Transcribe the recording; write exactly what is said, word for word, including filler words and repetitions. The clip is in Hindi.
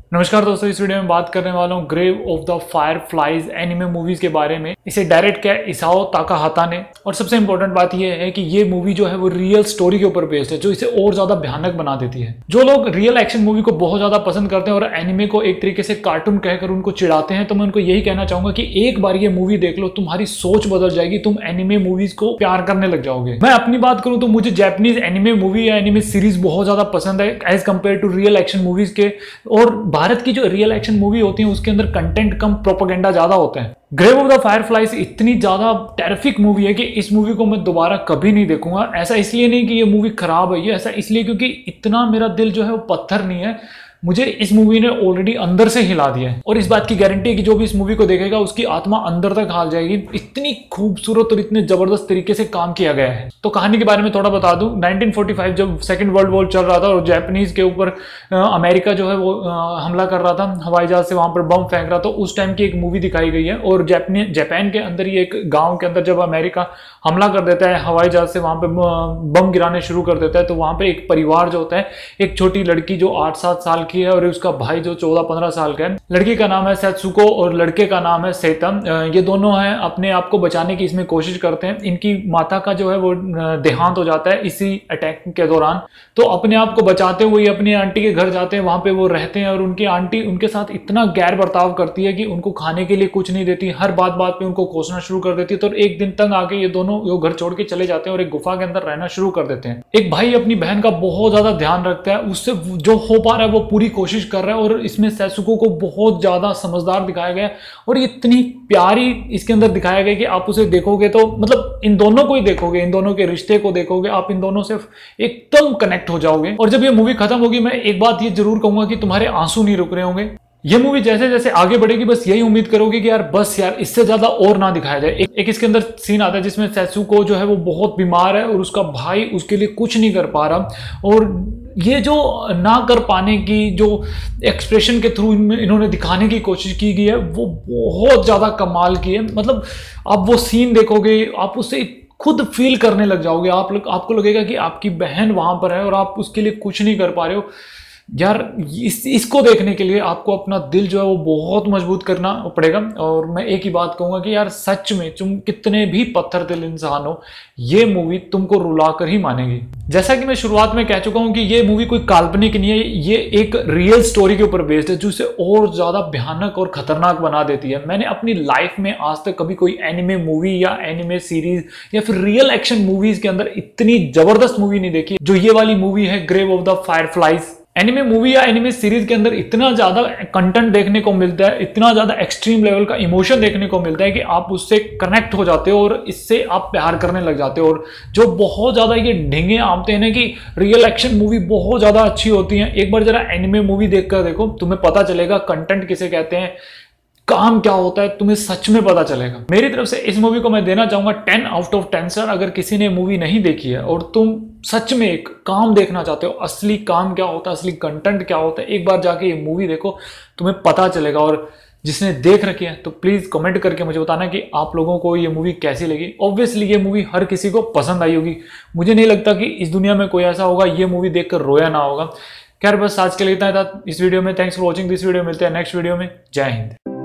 नमस्कार दोस्तों, इस वीडियो में बात करने वाला हूँ Grave of the Fireflies anime movies के बारे में। इसे डायरेक्ट किया इसाओ ताकाहाता ने, और सबसे इंपॉर्टेंट बात यह है कि ये मूवी जो है वो रियल स्टोरी के ऊपर बेस्ड है, जो इसे और ज्यादा भयानक बना देती है। जो लोग रियल एक्शन मूवी को बहुत ज्यादा पसंद करते हैं और एनिमे को एक तरीके से कार्टून कहकर उनको चिढ़ाते हैं, तो मैं उनको यही कहना चाहूंगा कि एक बार ये मूवी देख लो, तुम्हारी सोच बदल जाएगी, तुम एनिमे मूवीज को प्यार करने लग जाओगे। मैं अपनी बात करूं तो मुझे जापानीज एनिमे मूवी या एनिमे सीरीज बहुत ज्यादा पसंद है as compare to real action movies के। और भारत की जो रियल एक्शन मूवी होती है उसके अंदर कंटेंट कम, प्रोपेगेंडा ज्यादा होता है। ग्रेव ऑफ द फायरफ्लाइज इतनी ज्यादा टेरिफिक मूवी है कि इस मूवी को मैं दोबारा कभी नहीं देखूंगा। ऐसा इसलिए नहीं कि ये मूवी खराब है, ये ऐसा इसलिए क्योंकि इतना मेरा दिल जो है वो पत्थर नहीं है। मुझे इस मूवी ने ऑलरेडी अंदर से हिला दिया है, और इस बात की गारंटी है कि जो भी इस मूवी को देखेगा उसकी आत्मा अंदर तक हाल जाएगी। इतनी खूबसूरत और इतने जबरदस्त तरीके से काम किया गया है। तो कहानी के बारे में थोड़ा बता दूं। नाइनटीन फोर्टी फाइव जब सेकंड वर्ल्ड वॉर चल रहा था और जापानीज के ऊपर अमेरिका जो है वो आ, हमला कर रहा था, हवाई जहाज से वहां पर बम फेंक रहा था, उस टाइम की एक मूवी दिखाई गई है। और जापानी जापान के अंदर ही एक गाँव के अंदर जब अमेरिका हमला कर देता है हवाई जहाज से, वहां पे बम गिराने शुरू कर देता है, तो वहां पे एक परिवार जो होता है, एक छोटी लड़की जो आठ सात साल की है और उसका भाई जो चौदह पंद्रह साल का है। लड़की का नाम है सेत्सुको और लड़के का नाम है सेतम। ये दोनों हैं अपने आप को बचाने की इसमें कोशिश करते हैं। इनकी माता का जो है वो देहांत हो जाता है इसी अटैक के दौरान, तो अपने आप को बचाते हुए अपनी आंटी के घर जाते हैं, वहां पे वो रहते हैं। और उनकी आंटी उनके साथ इतना गैर बर्ताव करती है कि उनको खाने के लिए कुछ नहीं देती, हर बात बात पे उनको कोसना शुरू कर देती है। तो एक दिन तंग आके ये दोनों वो घर छोड़ के चले जाते हैं और एक गुफा के अंदर रहना शुरू कर देते हैं। एक भाई अपनी बहन का बहुत ज्यादा ध्यान रखता है, उससे जो हो पा रहा है वो पूरी कोशिश कर रहा है। और इसमें सेत्सुको को बहुत ज्यादा समझदार दिखाया गया और इतनी प्यारी इसके अंदर दिखाया गया कि आप उसे देखोगे तो मतलब इन दोनों को ही देखोगे, इन दोनों के रिश्ते को देखोगे, आप इन दोनों से एकदम कनेक्ट हो जाओगे। और जब ये मूवी खत्म होगी, मैं एक बात ये जरूर कहूंगा कि तुम्हारे आंसू नहीं रुक रहे होंगे। ये मूवी जैसे जैसे आगे बढ़ेगी बस यही उम्मीद करोगे कि यार बस यार इससे ज्यादा और ना दिखाया जाए। एक, एक इसके अंदर सीन आता है जिसमें सेत्सुको जो है वो बहुत बीमार है और उसका भाई उसके लिए कुछ नहीं कर पा रहा, और ये जो ना कर पाने की जो एक्सप्रेशन के थ्रू इन्होंने दिखाने की कोशिश की गई है वो बहुत ज्यादा कमाल की है। मतलब आप वो सीन देखोगे, आप उससे खुद फील करने लग जाओगे। आप लोग आपको लगेगा कि आपकी बहन वहां पर है और आप उसके लिए कुछ नहीं कर पा रहे हो। यार इस इसको देखने के लिए आपको अपना दिल जो है वो बहुत मजबूत करना पड़ेगा। और मैं एक ही बात कहूंगा कि यार सच में तुम कितने भी पत्थर दिल इंसान हो, ये मूवी तुमको रुला कर ही मानेगी। जैसा कि मैं शुरुआत में कह चुका हूं कि ये मूवी कोई काल्पनिक नहीं है, ये एक रियल स्टोरी के ऊपर बेस्ड है, जो इसे और ज्यादा भयानक और खतरनाक बना देती है। मैंने अपनी लाइफ में आज तक कभी कोई एनिमे मूवी या एनिमे सीरीज या फिर रियल एक्शन मूवीज के अंदर इतनी जबरदस्त मूवी नहीं देखी जो ये वाली मूवी है Grave of the Fireflies. Anime movie या एनिमे सीरीज के अंदर इतना ज्यादा कंटेंट देखने को मिलता है, इतना ज्यादा एक्सट्रीम लेवल का इमोशन देखने को मिलता है कि आप उससे कनेक्ट हो जाते हो और इससे आप प्यार करने लग जाते हो। और जो बहुत ज्यादा ये ढींगे आमते हैं ना कि रियल एक्शन मूवी बहुत ज्यादा अच्छी होती है, एक बार जरा एनिमे मूवी देखकर देखो, तुम्हें पता चलेगा कंटेंट किसे कहते हैं, काम क्या होता है, तुम्हें सच में पता चलेगा। मेरी तरफ से इस मूवी को मैं देना चाहूंगा ten out of ten sir. अगर किसी ने मूवी नहीं देखी है और तुम सच में एक काम देखना चाहते हो, असली काम क्या होता है, असली कंटेंट क्या होता है, एक बार जाके ये मूवी देखो, तुम्हें पता चलेगा। और जिसने देख रखी है तो प्लीज कमेंट करके मुझे बताना कि आप लोगों को ये मूवी कैसी लगी। ऑब्वियसली ये मूवी हर किसी को पसंद आई होगी, मुझे नहीं लगता कि इस दुनिया में कोई ऐसा होगा ये मूवी देखकर रोया ना होगा। खैर बस आज के लिए इतना था इस वीडियो में। Thanks for watching this video. मिलते हैं नेक्स्ट वीडियो में। जय हिंद।